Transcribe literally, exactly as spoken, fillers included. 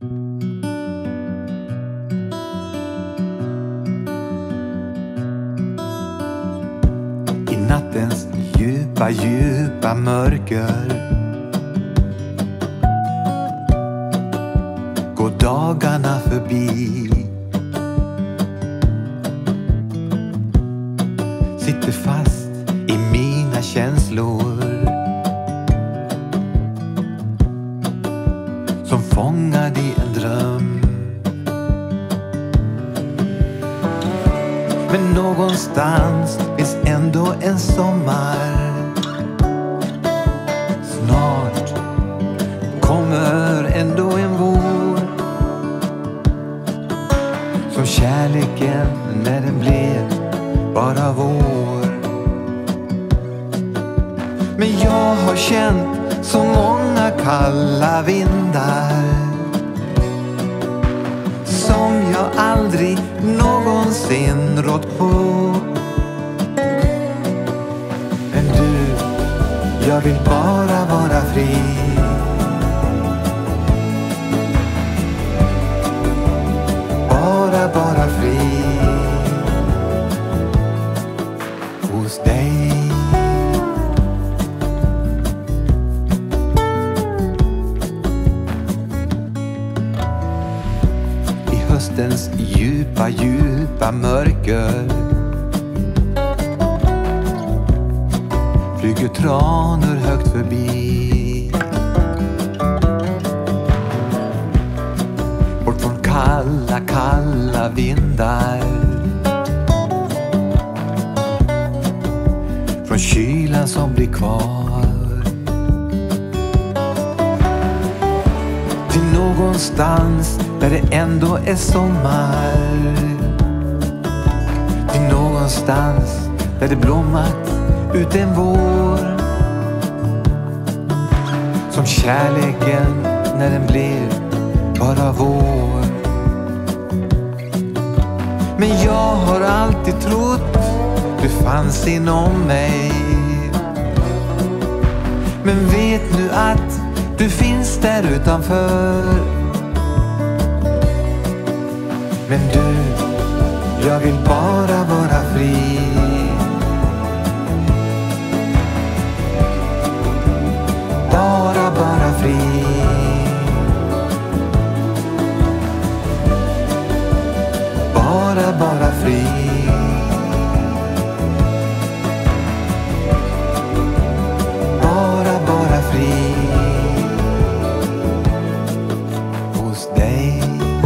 I nattens djupa, djupa mörker går dagarna förbi. Sitter fast i mina känslor som fångad i en dröm. Men någonstans finns ändå en sommar. Snart kommer ändå en vår, som kärleken när den blev bara vår. Men jag har känt så många kalla vindar som jag aldrig någonsin rått på. Men du, jag vill bara vara fri. Bara, bara fri hos dig. I höstens djupa, djupa mörker flyger tranor högt förbi. Bort från kalla, kalla vindar, från kylan som blir kvar, till någonstans där det ändå är sommar. Till någonstans där det blommat ut en vår, som kärleken när den blev bara vår. Men jag har alltid trott du fanns inom mig. Men vet nu att du finns där utanför. Men du, jag vill bara vara fri. Bara, bara fri. Bara, bara fri. Bara, bara fri hos dig.